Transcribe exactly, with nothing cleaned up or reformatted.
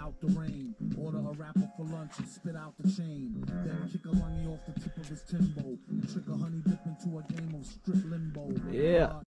out the rain. Order a rapper for lunch and spit out the chain. Then kick a lungy off the tip of his timbo and trick a honey dip into a game of strip limbo. Yeah.